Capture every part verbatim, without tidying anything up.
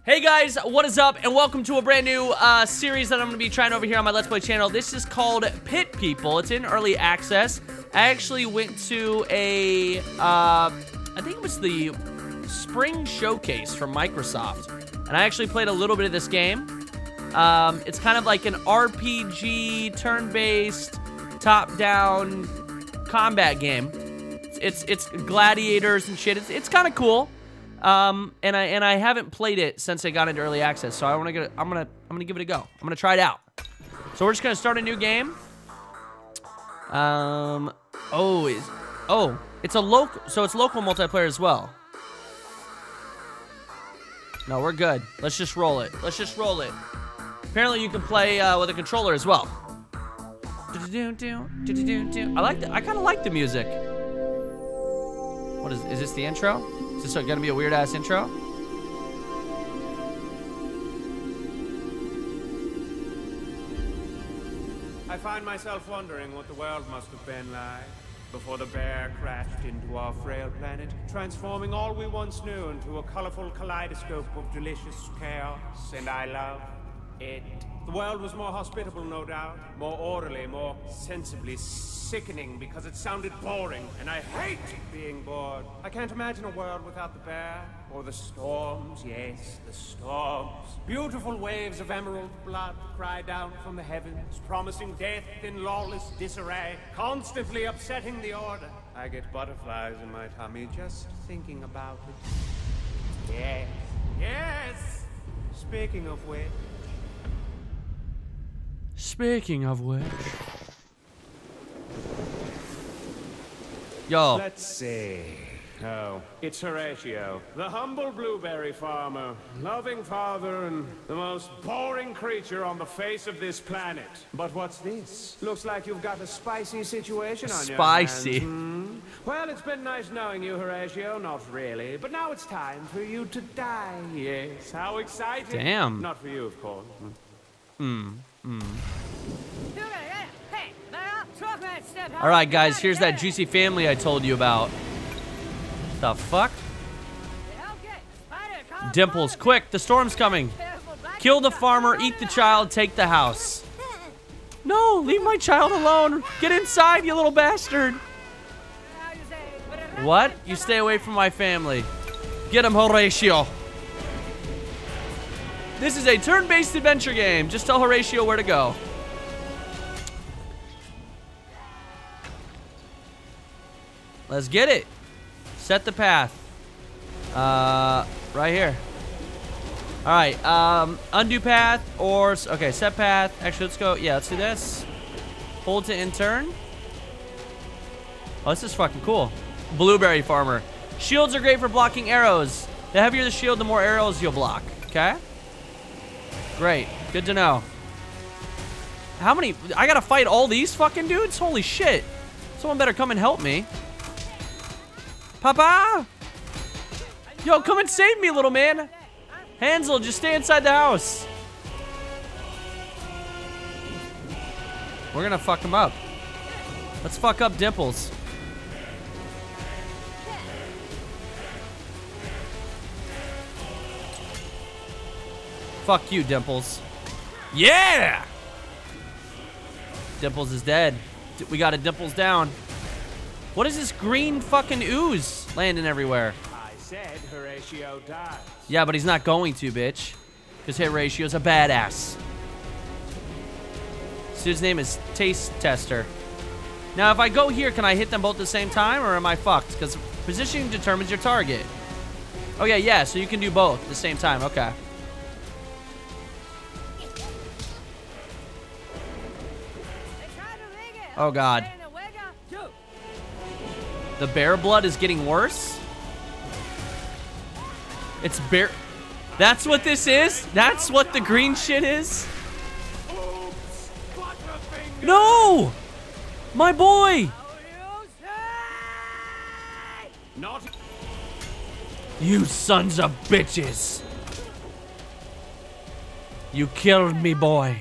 Hey guys, what is up, and welcome to a brand new uh, series that I'm going to be trying over here on my Let's Play channel. This is called Pit People. It's in early access. I actually went to a, uh, I think it was the Spring Showcase from Microsoft, and I actually played a little bit of this game. Um, it's kind of like an R P G, turn-based, top-down combat game. It's, it's, it's gladiators and shit. It's, it's kind of cool. Um, and I and I haven't played it since I got into early access, so I want to get. I'm gonna I'm gonna give it a go. I'm gonna try it out. So we're just gonna start a new game. Um. Oh, is oh, it's a local. So it's local multiplayer as well. No, we're good. Let's just roll it. Let's just roll it. Apparently, you can play uh, with a controller as well. I like. The, I kind of like the music. What is? Is this the intro? Is this gonna be a weird ass intro? I find myself wondering what the world must have been like before the bear crashed into our frail planet, transforming all we once knew into a colorful kaleidoscope of delicious chaos, and I love it. The world was more hospitable, no doubt, more orderly, more sensibly sickening because it sounded boring, and I hate being bored. I can't imagine a world without the bear, or the storms, yes, the storms. Beautiful waves of emerald blood cry down from the heavens, promising death in lawless disarray, constantly upsetting the order. I get butterflies in my tummy just thinking about it. Yes, yes! Speaking of which... Speaking of which... Yo. Let's see. Oh, it's Horatio, the humble blueberry farmer, loving father, and the most boring creature on the face of this planet. But what's this? Looks like you've got a spicy situation on your hands. Spicy. Hmm? Well, it's been nice knowing you, Horatio. Not really, but now it's time for you to die. Yes, how exciting. Damn. Not for you, of course. Hmm. Hmm. All right, guys, here's that juicy family I told you about. The fuck? Dimples, quick, the storm's coming. Kill the farmer, eat the child, take the house. No, leave my child alone. Get inside, you little bastard. What? You stay away from my family. Get him, Horatio. This is a turn-based adventure game. Just tell Horatio where to go. Let's get it. Set the path. Uh, right here. All right. Um, undo path or okay, set path. Actually, let's go. Yeah, let's do this. Hold to in turn. Oh, this is fucking cool. Blueberry farmer. Shields are great for blocking arrows. The heavier the shield, the more arrows you'll block. Okay. Great. Good to know. How many? I gotta fight all these fucking dudes? Holy shit. Someone better come and help me. Papa! Yo, come and save me, little man. Hansel, just stay inside the house. We're gonna fuck him up. Let's fuck up Dimples. Fuck you, Dimples. Yeah! Dimples is dead. We got a Dimples down. What is this green fucking ooze landing everywhere? I said Horatio dies. Yeah, but he's not going to, bitch. Because Horatio's a badass. So his name is Taste Tester. Now, if I go here, can I hit them both at the same time, or am I fucked? Because positioning determines your target. Okay, yeah, so you can do both at the same time. Okay. Oh, God. The bear blood is getting worse? It's bear... That's what this is? That's what the green shit is? No! My boy! You sons of bitches! You killed me, boy.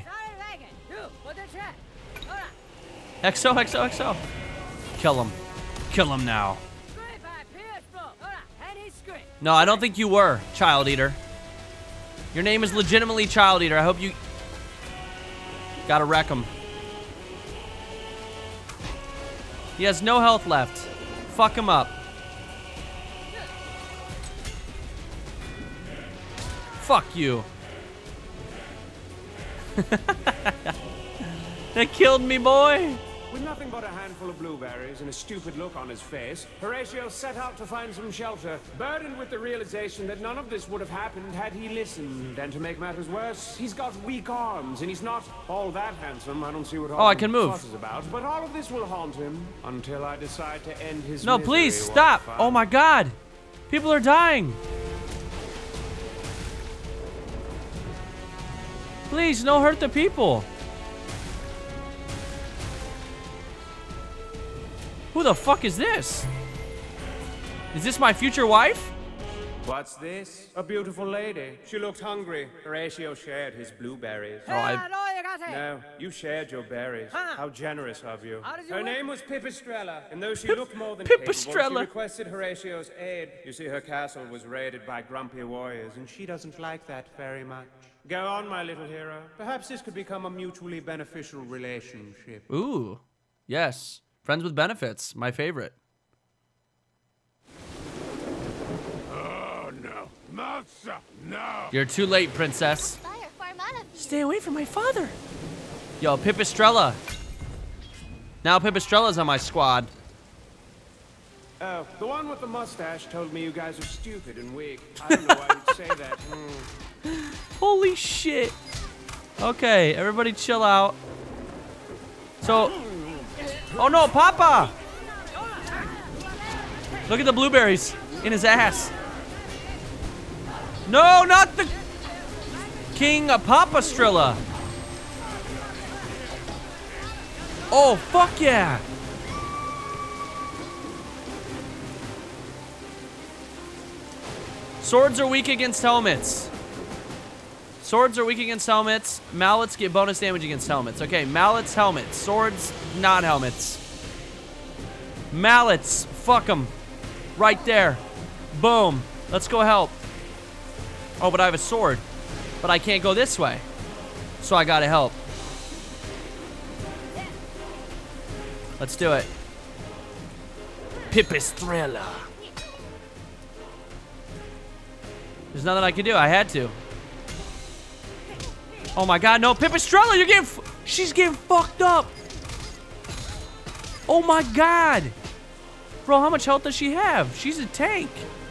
X O, X O, X O. Kill him. Kill him now. No, I don't think you were, Child Eater. Your name is legitimately Child Eater. I hope you... Gotta wreck him. He has no health left. Fuck him up. Fuck you. That killed me, boy. With nothing but a handful of blueberries and a stupid look on his face, Horatio set out to find some shelter, burdened with the realization that none of this would have happened had he listened. And to make matters worse, he's got weak arms, and he's not all that handsome. I don't see what all Oh, I the can move. fuss is about, but all of this will haunt him until I decide to end his No, misery please, one stop. fine- Oh my god. People are dying. Please, no hurt the people. Who the fuck is this? Is this my future wife? What's this? A beautiful lady. She looked hungry. Horatio shared his blueberries. Oh, I... No, you shared your berries. Huh. How generous of you. How did you Her win? name was Pipistrella, and though she looked more than capable, she Pipistrella. requested Horatio's aid. You see, her castle was raided by grumpy warriors, and she doesn't like that very much. Go on, my little hero. Perhaps this could become a mutually beneficial relationship. Ooh. Yes. Friends with benefits. My favorite. Oh, no. Mousa, no. You're too late, princess. Fire farm out of here. Stay away from my father. Yo, Pipistrella. Now Pipistrella's on my squad. Oh, the one with the mustache told me you guys are stupid and weak. I don't know why you'd say that. Hmm. Holy shit. Okay, everybody chill out. So... Oh no, Papa! Look at the blueberries in his ass. No, not the King Papastrella. Oh, fuck yeah. Swords are weak against helmets. Swords are weak against helmets. Mallets get bonus damage against helmets. Okay, mallets, helmets. Swords, not helmets. Mallets, fuck them. Right there. Boom. Let's go help. Oh, but I have a sword. But I can't go this way. So I gotta help. Let's do it. Pipistrella. There's nothing I can do. I had to. Oh my god, no, Pipistrella, you're getting, f she's getting fucked up. Oh my god. Bro, how much health does she have? She's a tank.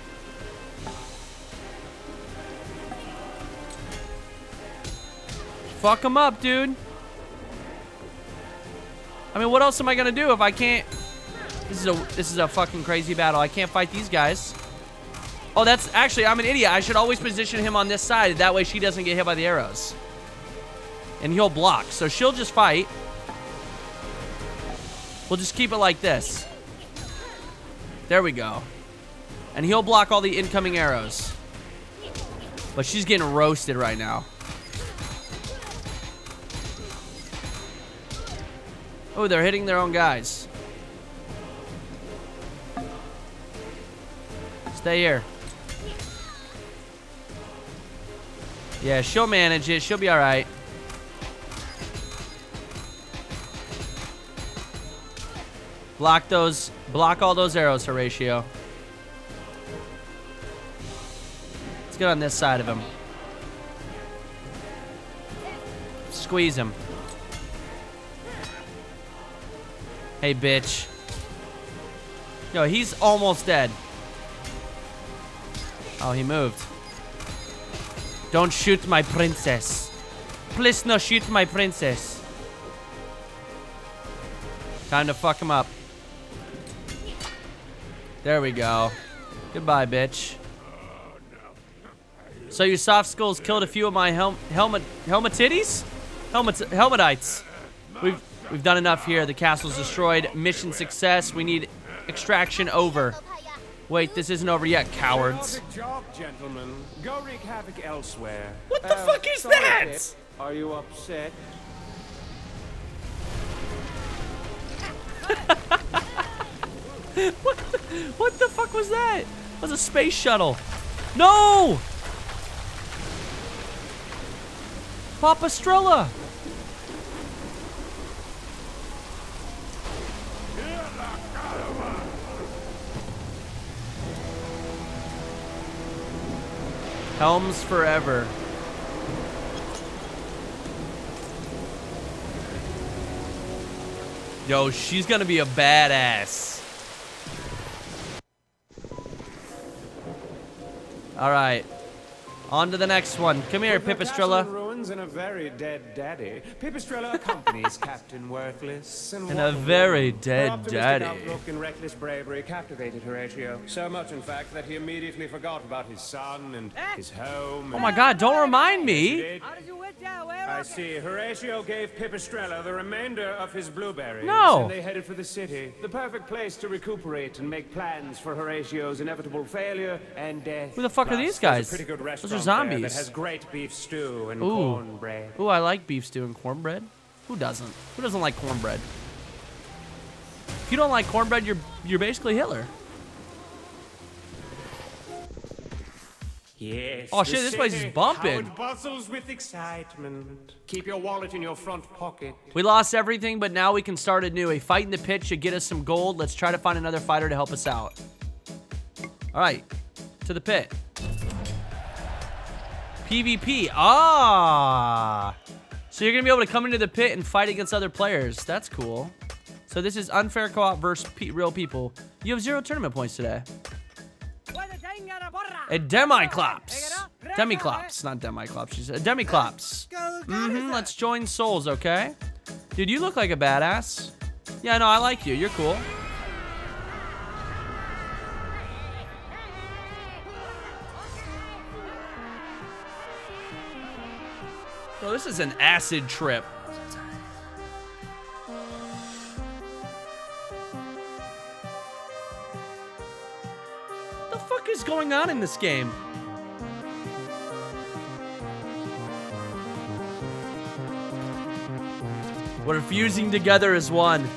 Fuck him up, dude. I mean, what else am I gonna do if I can't? This is a, this is a fucking crazy battle. I can't fight these guys. Oh, that's, actually, I'm an idiot. I should always position him on this side. That way she doesn't get hit by the arrows. And he'll block. So she'll just fight. We'll just keep it like this. There we go. And he'll block all the incoming arrows. But she's getting roasted right now. Oh, they're hitting their own guys. Stay here. Yeah, she'll manage it. She'll be all right. Block those, block all those arrows, Horatio. Let's get on this side of him. Squeeze him. Hey, bitch. Yo, he's almost dead. Oh, he moved. Don't shoot my princess. Please no shoot my princess. Time to fuck him up. There we go. Goodbye, bitch. So you soft skulls killed a few of my hel helmet helmet titties? Helmet helmetites. We've we've done enough here. The castle's destroyed. Mission success. We need extraction over. Wait, this isn't over yet, cowards. Chaotic job, gentlemen. Go wreak havoc elsewhere. What the Uh, fuck is sorry, that? Pip. Are you upset? What the, what the fuck was that? That was a space shuttle. No! Papastrella. Helms forever. Yo, she's gonna be a badass. All right. On to the next one. Come here, Pipistrella. Ruins and a very dead daddy. Pipistrella accompanies Captain Worthless and, and a very dead Her optimistic daddy. outlook and reckless bravery captivated Horatio. So much, in fact, that he immediately forgot about his son and his home. Oh my God! Don't remind me. I see. Horatio gave Pipistrella the remainder of his blueberries. No. And they headed for the city. The perfect place to recuperate and make plans for Horatio's inevitable failure and death. Who the fuck are Plus, these there's guys? A pretty good Those restaurant are there zombies. that has great beef stew and Ooh. cornbread. Ooh, I like beef stew and cornbread. Who doesn't? Who doesn't like cornbread? If you don't like cornbread, you're you're basically Hitler. Yes. Oh, the shit, this place is city, bumping. how it bustles with excitement. Keep your wallet in your front pocket. We lost everything, but now we can start anew. A fight in the pit should get us some gold. Let's try to find another fighter to help us out. All right, to the pit. PvP. Ah. So you're gonna be able to come into the pit and fight against other players. That's cool. So this is unfair co-op versus pe real people. You have zero tournament points today. A Demiclops. Demiclops, not Demiclops. She's a Demiclops. Mm-hmm. Let's join souls, okay? Dude, you look like a badass. Yeah, no, I like you. You're cool. Oh, this is an acid trip. What the fuck is going on in this game? We're fusing together as one.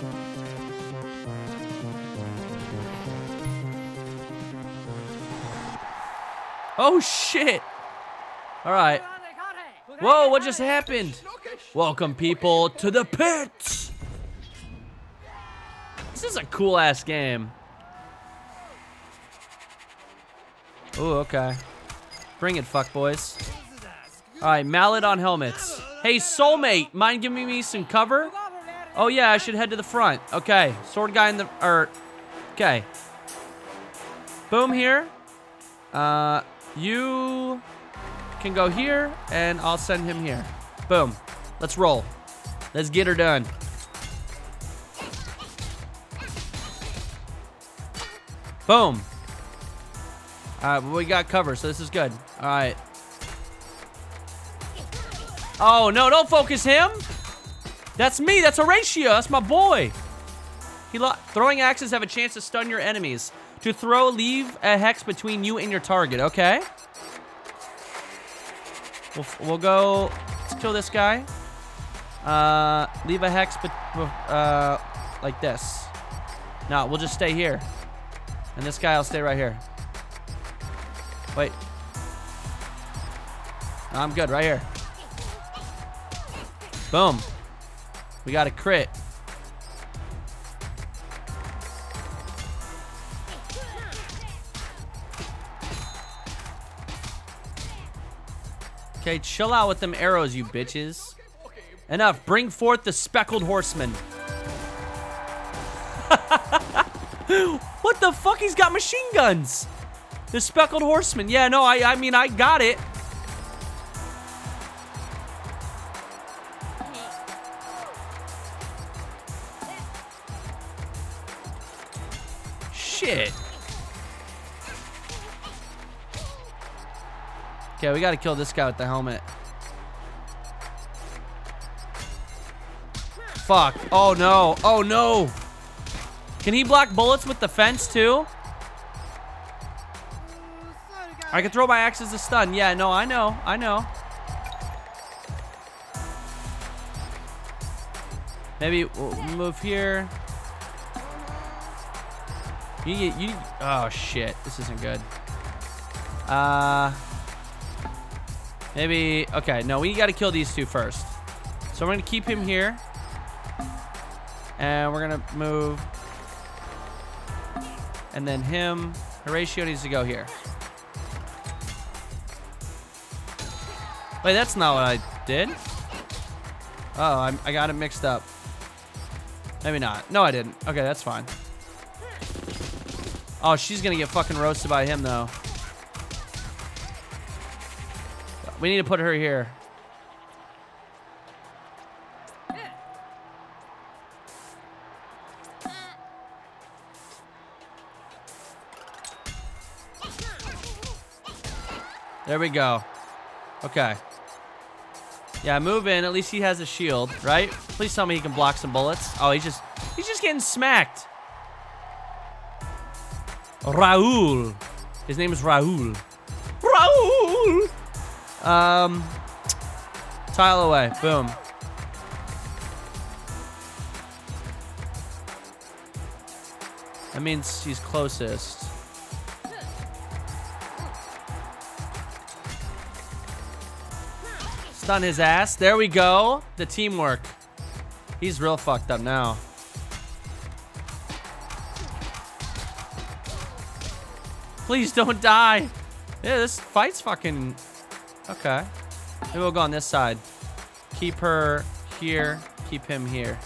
Oh shit! All right. Whoa, what just happened? Welcome, people, to the pit! This is a cool-ass game. Ooh, okay. Bring it, fuckboys. Alright, mallet on helmets. Hey, soulmate, mind giving me some cover? Oh, yeah, I should head to the front. Okay, sword guy in the... Er, okay. Boom here. Uh, you... can go here, and I'll send him here. Boom. Let's roll. Let's get her done. Boom. Alright, well, we got cover, so this is good. Alright. Oh, no, don't focus him. That's me. That's Horatio. That's my boy. He lo Throwing axes have a chance to stun your enemies. To throw, leave a hex between you and your target, okay? We'll, we'll go, let's kill this guy. Uh, leave a hex, but uh, like this. No, we'll just stay here. And this guy will stay right here. Wait. No, I'm good, right here. Boom. We got a crit. Okay, chill out with them arrows, you bitches. Enough. Bring forth the speckled horseman. What the fuck? He's got machine guns. The speckled horseman. Yeah, no, I, I mean, I got it. Shit. Okay, we gotta kill this guy with the helmet. Fuck. Oh no. Oh no. Can he block bullets with the fence too? I can throw my axe as a stun. Yeah, no, I know. I know. Maybe we'll move here. You, you, oh shit. This isn't good. Uh... Maybe, okay, no, we gotta kill these two first. So we're gonna keep him here. And we're gonna move. And then him. Horatio needs to go here. Wait, that's not what I did. Oh, I'm, I got it mixed up. Maybe not. No, I didn't. Okay, that's fine. Oh, she's gonna get fucking roasted by him, though. We need to put her here. There we go. Okay. Yeah, move in. At least he has a shield, right? Please tell me he can block some bullets. Oh, he's just he's just getting smacked. Raul. His name is Raul. Raul. Um, tile away. Boom. That means he's closest. Stun his ass. There we go. The teamwork. He's real fucked up now. Please don't die. Yeah, this fight's fucking... Okay. Maybe we'll go on this side. Keep her here. Keep him here.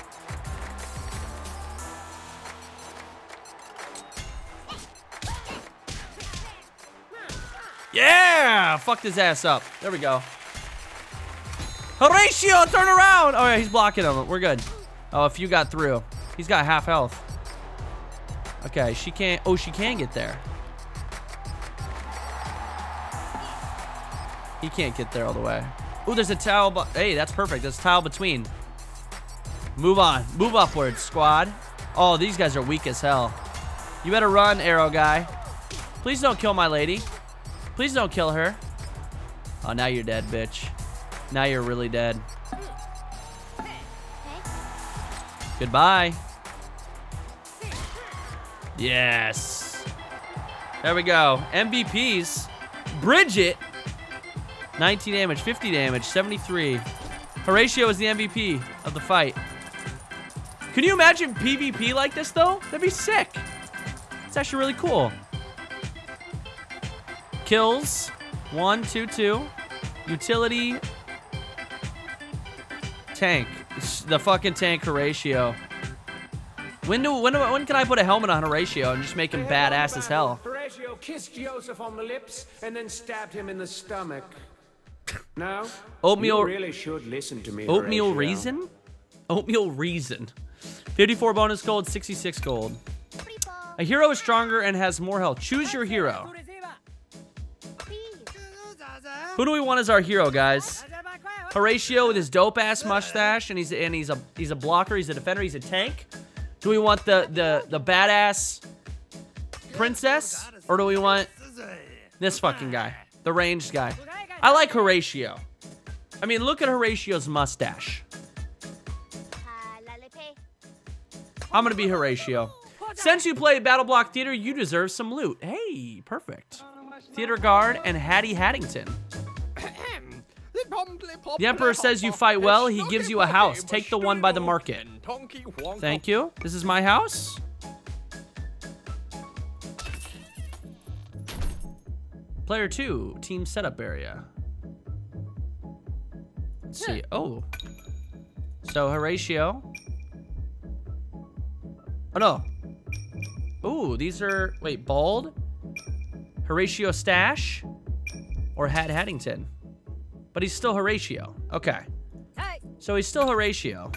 Yeah! Fucked his ass up. There we go. Horatio, turn around! Oh, yeah, he's blocking him. We're good. Oh, if you got through. He's got half health. Okay, she can't... Oh, she can get there. He can't get there all the way. Oh, there's a towel. Hey, that's perfect. There's a towel between. Move on. Move upwards, squad. Oh, these guys are weak as hell. You better run, arrow guy. Please don't kill my lady. Please don't kill her. Oh, now you're dead, bitch. Now you're really dead. Goodbye. Yes. There we go. M V Ps. Bridget. nineteen damage, fifty damage, seventy-three. Horatio is the M V P of the fight. Can you imagine PvP like this, though? That'd be sick. It's actually really cool. Kills. One, two, two. Utility. Tank. It's the fucking tank Horatio. When do when do, when can I put a helmet on Horatio and just make him badass as hell? Horatio kissed Joseph on the lips and then stabbed him in the stomach. Now, Oatmeal. you really should listen to me. Oatmeal Horatio. reason? Oatmeal reason. fifty-four bonus gold, sixty-six gold. A hero is stronger and has more health. Choose your hero. Who do we want as our hero, guys? Horatio with his dope ass mustache, and he's and he's a he's a blocker, he's a defender, he's a tank. Do we want the the the badass princess, or do we want this fucking guy, the ranged guy? I like Horatio. I mean, look at Horatio's mustache. I'm gonna be Horatio. Since you play Battle Block Theater, you deserve some loot. Hey, perfect. Theater Guard and Hattie Haddington. The Emperor says you fight well, he gives you a house. Take the one by the market. Thank you. This is my house. Player two, team setup area. Let's see. Oh. So Horatio. Oh no. Ooh, these are, wait, bald? Horatio Stash? Or Hat Haddington? But he's still Horatio. Okay. So he's still Horatio.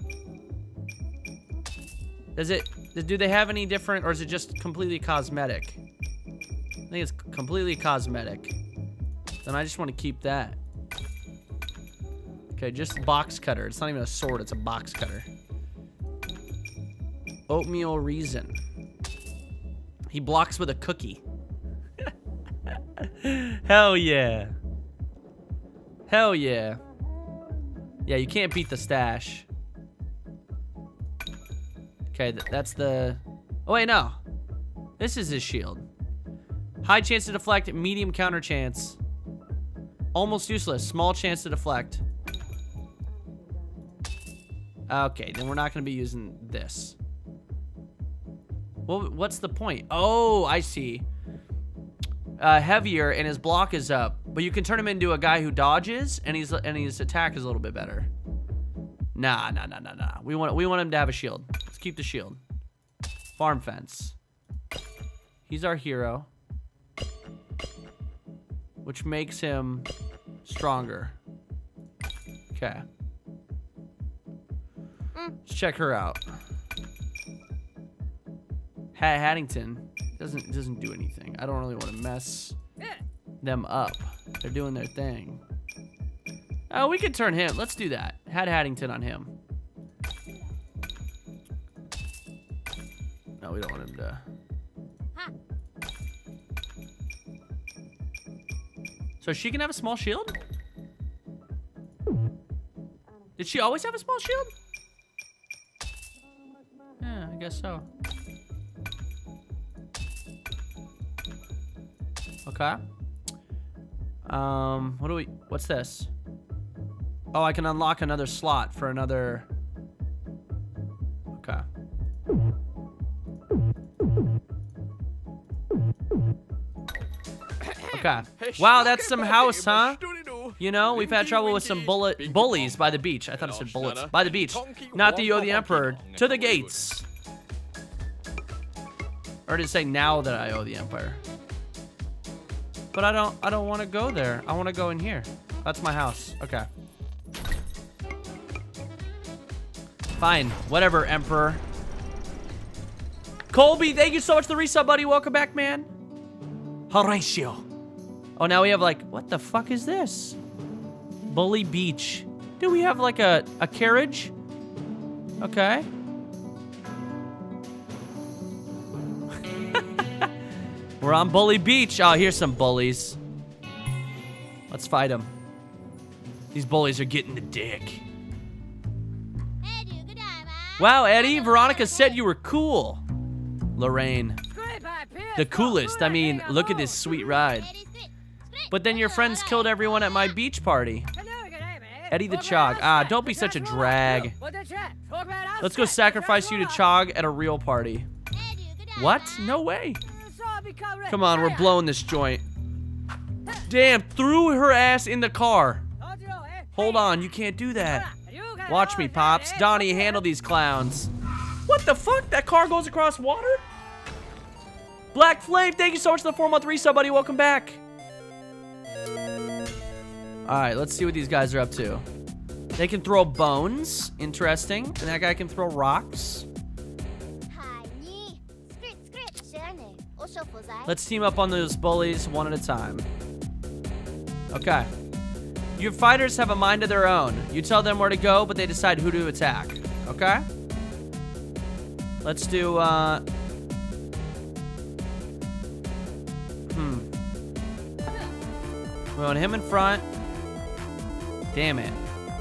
Does it, do they have any different, or is it just completely cosmetic? I think it's completely cosmetic. Then I just want to keep that. Okay, just box cutter. It's not even a sword, it's a box cutter. Oatmeal reason. He blocks with a cookie. Hell yeah. Hell yeah. Yeah, you can't beat the stash. Okay, th that's the... Oh, wait, no. This is his shield. High chance to deflect, medium counter chance. Almost useless. Small chance to deflect. Okay, then we're not going to be using this. Well, what's the point? Oh, I see. Uh, heavier, and his block is up. But you can turn him into a guy who dodges, and he's and his attack is a little bit better. Nah, nah, nah, nah, nah. We want we want him to have a shield. Let's keep the shield. Farm fence. He's our hero, which makes him stronger. Okay. Let's check her out. Hat Haddington doesn't doesn't do anything. I don't really want to mess them up. They're doing their thing. Oh, we could turn him. Let's do that. Hat Haddington on him. No, we don't want him to. So she can have a small shield? Did she always have a small shield? Yeah, I guess so. Okay. Um, what do we, what's this? Oh, I can unlock another slot for another. Okay. Okay. Wow, that's some house, huh? You know, we've had trouble with some bullet bullies by the beach. I thought it said bullets. By the beach. Not that you owe the Emperor. To the gates. Or did it say now that I owe the Empire? But I don't I don't want to go there. I want to go in here. That's my house. Okay. Fine. Whatever, Emperor. Colby, thank you so much for the resub, buddy. Welcome back, man. Horatio. Oh, now we have like, what the fuck is this? Bully Beach. Do we have like a, a carriage? Okay. We're on Bully Beach. Oh, here's some bullies. Let's fight them. These bullies are getting the dick. Wow, Eddie, Veronica said you were cool. Lorraine. The coolest. I mean, look at this sweet ride. But then your friends killed everyone at my beach party. Eddie the Chog. Ah, don't be such a drag. Let's go sacrifice you to Chog at a real party. What? No way. Come on, we're blowing this joint. Damn, threw her ass in the car. Hold on, you can't do that. Watch me, Pops. Donnie, handle these clowns. What the fuck? That car goes across water? Black Flame, thank you so much for the four month resub, buddy. Welcome back. Alright, let's see what these guys are up to. They can throw bones. Interesting. And that guy can throw rocks. Let's team up on those bullies one at a time. Okay. Your fighters have a mind of their own. You tell them where to go, but they decide who to attack. Okay? Let's do, uh... Hmm. We want him in front. Damn it.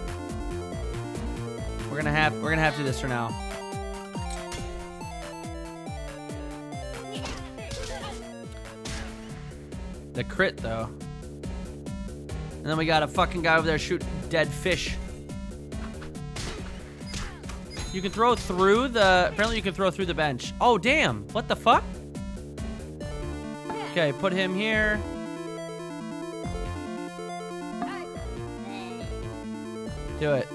We're gonna have, we're gonna have to do this for now. The crit, though. And then we got a fucking guy over there shooting dead fish. You can throw through the... Apparently you can throw through the bench. Oh, damn. What the fuck? Okay, put him here. Do it.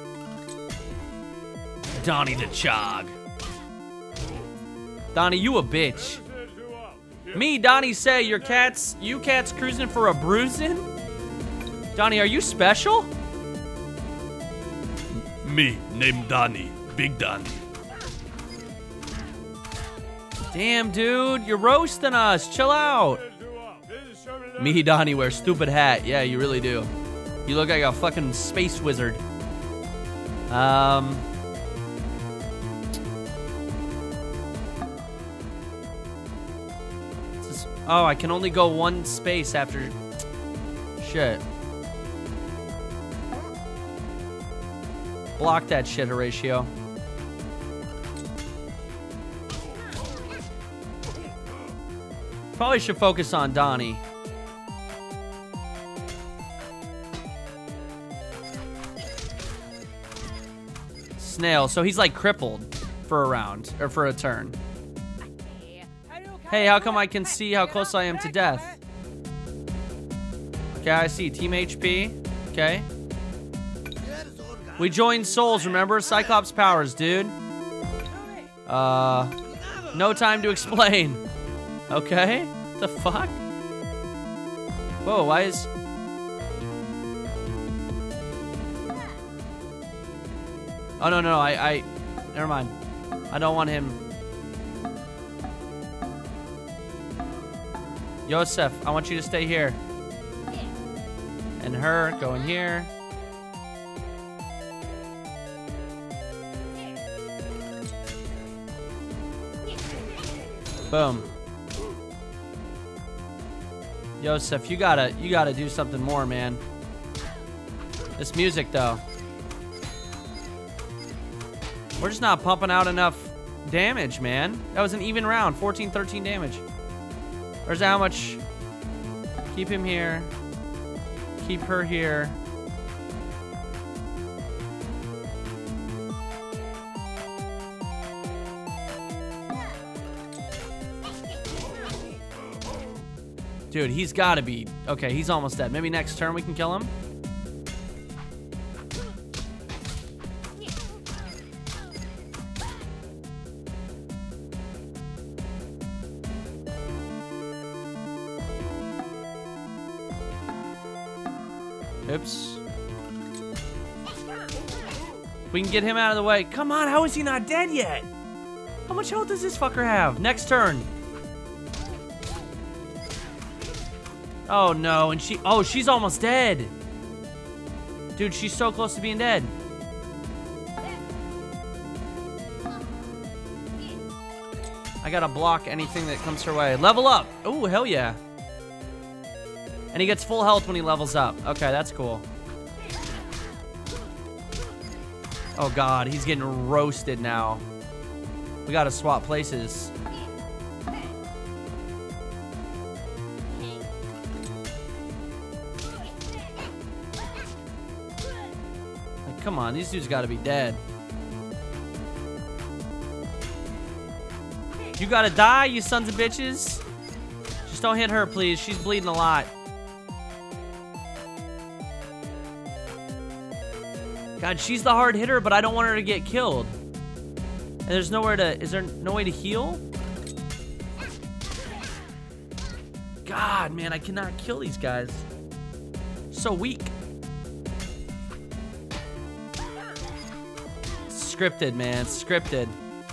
Donnie the Chog. Donnie, you a bitch. Me, Donnie, say your cats, you cats cruising for a bruising? Donnie, are you special? Me, named Donnie. Big Donnie. Damn, dude, you're roasting us. Chill out. Me, Donnie, wear stupid hat. Yeah, you really do. You look like a fucking space wizard. Um... Oh, I can only go one space after... Shit. Block that shit, Horatio. Probably should focus on Donnie. snail, so he's like crippled for a round, or for a turn. Hey, how come I can see how close I am to death? Okay, I see. Team H P. Okay. We joined souls, remember? Cyclops powers, dude. Uh, no time to explain. Okay. What the fuck? Whoa, why is... Oh, no, no, I, I... Never mind. I don't want him... Yosef, I want you to stay here. And her, go in here. Boom. Yosef, you gotta, you gotta do something more, man. This music, though. We're just not pumping out enough damage, man. That was an even round, fourteen, thirteen damage. Where's how much? Keep him here. Keep her here. Dude, he's gotta be... Okay, he's almost dead. Maybe next turn we can kill him? Oops. If we can get him out of the way. Come on, how is he not dead yet? How much health does this fucker have? Next turn. Oh no, and she, oh, she's almost dead. Dude, she's so close to being dead. I gotta block anything that comes her way. Level up. Oh, hell yeah. And he gets full health when he levels up. Okay, that's cool. Oh god, he's getting roasted now. We gotta swap places. Like, come on, these dudes gotta be dead. You gotta die, you sons of bitches. Just don't hit her, please. She's bleeding a lot. God, she's the hard hitter, but I don't want her to get killed. And there's nowhere to... Is there no way to heal? God, man, I cannot kill these guys. So weak. Scripted, man. Scripted.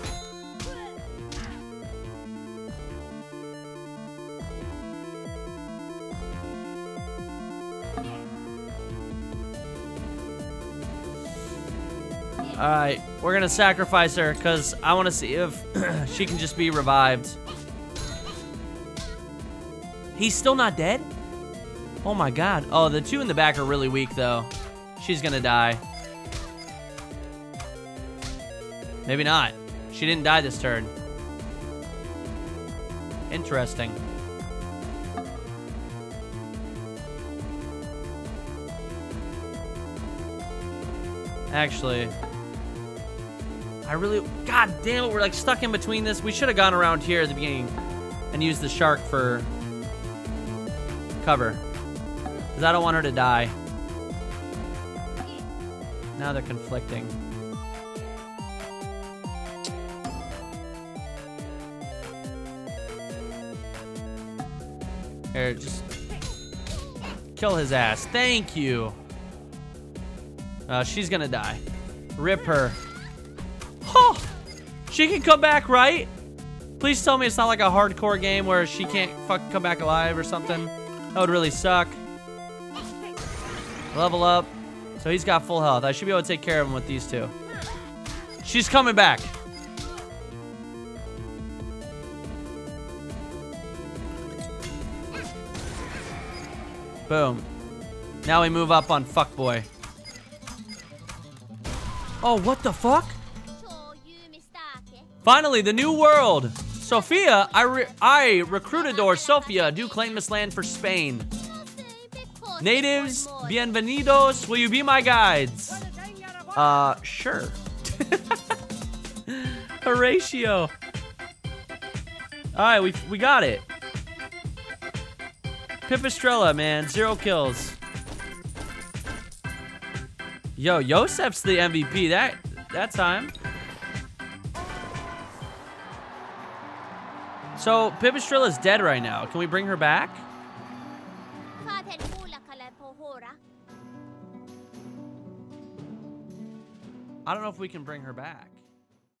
Alright, we're gonna sacrifice her because I want to see if she can just be revived. He's still not dead? Oh my god. Oh, the two in the back are really weak though. She's gonna die. Maybe not. She didn't die this turn. Interesting. Actually... I really, god damn it, we're like stuck in between this. We should have gone around here at the beginning and used the shark for cover. Because I don't want her to die. Now they're conflicting. Here, just kill his ass. Thank you. Uh, she's gonna die. Rip her. Oh, she can come back, right? Please tell me it's not like a hardcore game where she can't fucking come back alive or something. That would really suck. Level up. So he's got full health. I should be able to take care of him with these two. She's coming back. Boom. Now we move up on Fuckboy. Oh, what the fuck? Finally, the new world. Sophia, I, re I recrutador Sophia do claim this land for Spain. Natives, bienvenidos. Will you be my guides? Uh, sure. Horatio. All right, we we got it. Pipistrella, man, zero kills. Yo, Yosef's the M V P that that time. So Pipistrella's dead right now. Can we bring her back? I don't know if we can bring her back.